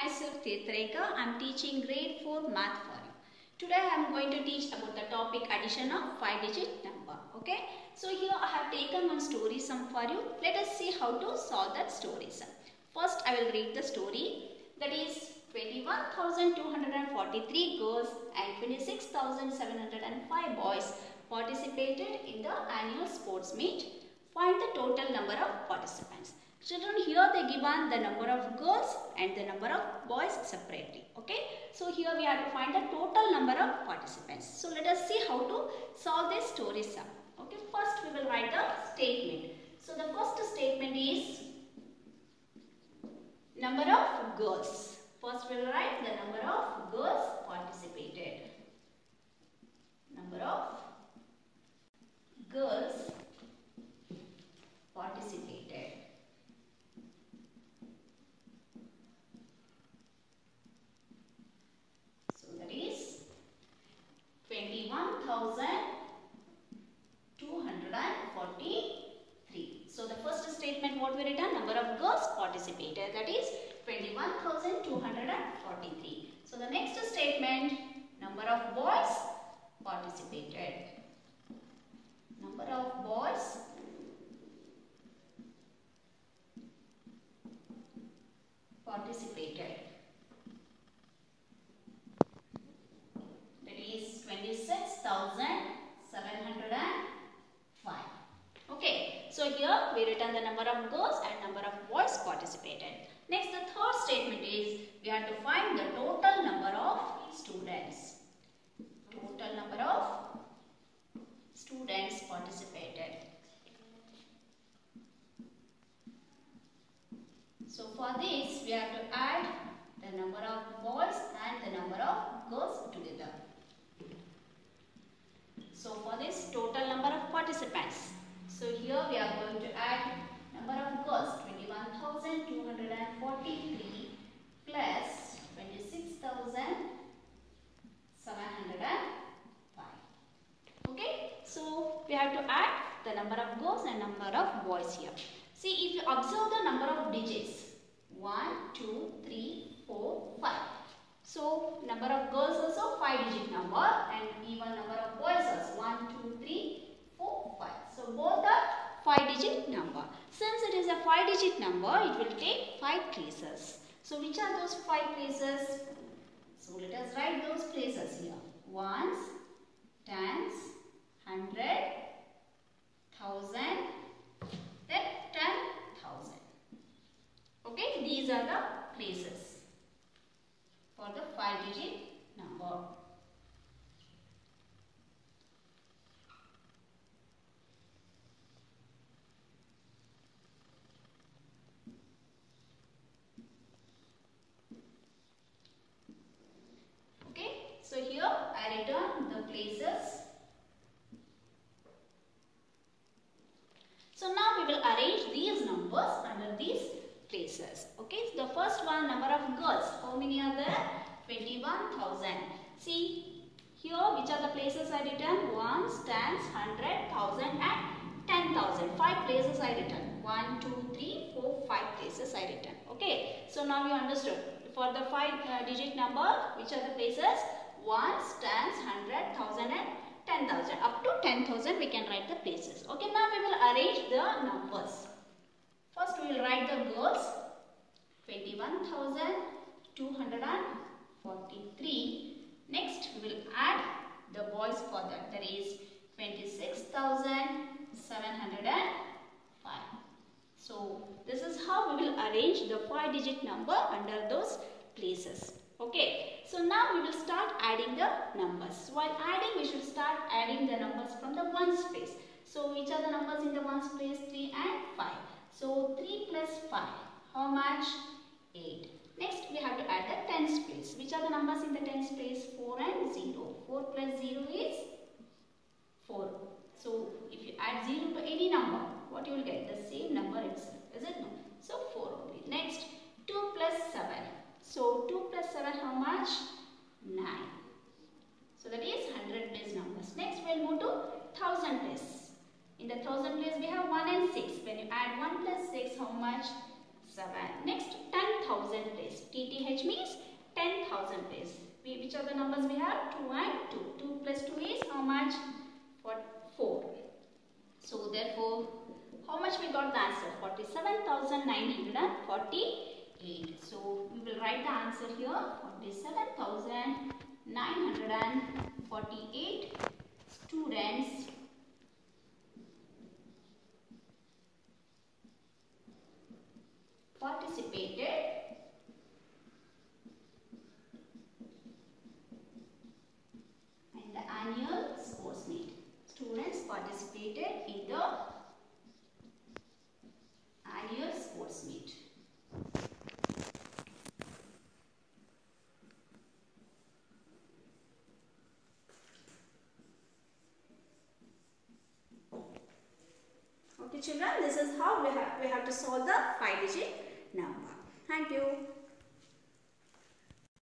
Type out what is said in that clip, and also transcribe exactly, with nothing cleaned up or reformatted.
myself Tirthareka. I am teaching grade four math for you. Today I am going to teach about the topic addition of five digit number. Okay. So here I have taken one story sum for you. Let us see how to solve that story sum. First I will read the story. That is twenty-one thousand two hundred forty-three girls and twenty-six thousand seven hundred five boys participated in the annual sports meet. Find the total number of participants. Children, here they given the number of girls and the number of boys separately. Okay. So here we have to find the total number of participants. So let us see how to solve this story sum. Okay. First we will write the statement. So the first statement is number of girls. First we will write the number of girls participated. Number of girls participated. So that is twenty-one thousand two hundred forty-three. So the first statement what we written, number of girls participated, that is twenty-one thousand two hundred forty-three. So the next statement, number of boys participated. Number of boys participated. That is twenty-six thousand seven hundred five. Okay. So here we written the number of girls and number of boys participated. Next, the third statement is we have to find the total number of students. Total number of students participated. So for this we have to add the number of boys and the number of girls together. So for this total number of participants. So here we are going to add number of girls twenty-one thousand two hundred forty-three plus twenty-six thousand seven hundred five. Okay. So we have to add the number of girls and number of boys here. See, if you observe the number of digits, one, two, three, four, five. So number of girls also five digit number and even number of boys also one, two, three, four, five. So both are five digit number. Since it is a five digit number, it will take five places. So which are those five places? So let us write those places here. Ones, tens, hundred, thousand, then ten thousand. Okay, these are the places for the five digit number. Okay, so here I return the places. So now we will arrange these numbers under these places. Okay, so the first one, number of girls. How many are there? twenty-one thousand. See, here which are the places I written? Ones, tens, hundred, thousand and ten thousand. Five places I written. One, two, three, four, five places I written. Okay, so now you understood. For the five uh, digit number, which are the places? Ones, tens, hundred, thousand and ten thousand. Up to ten thousand we can write the places. Okay, now we will arrange the numbers. First we will write the girls. twenty-one thousand two hundred forty-three. Next we will add the boys for that. That is twenty-six thousand seven hundred five. So this is how we will arrange the five digit number under those places. Okay. So now we will start adding the numbers. While adding, we should start adding the numbers from the ones place. So which are the numbers in the ones place? three and five. So three plus five. How much? eight. Next we have to add the tens place. Which are the numbers in the tens place? four and zero. four plus zero is four. So if you add zero to any number, what you will get? The same number itself. Is it no? So four only. Next two plus seven. So two plus seven how much? nine. So that is one hundred place numbers. Next we will move to one thousand place. In the one thousand place we have one and six. When you add one plus six how much? seven. Next ten thousand place. T T H means ten thousand is. We, which are the numbers we have? two and two. two plus two is how much? four. So therefore, how much we got the answer? forty-seven thousand nine hundred forty-eight. So we will write the answer here. forty-seven thousand nine hundred forty-eight students participated in the annual sports meet. Students participated in the annual sports meet. Okay children, this is how we have, we have to solve the five digit number. Thank you.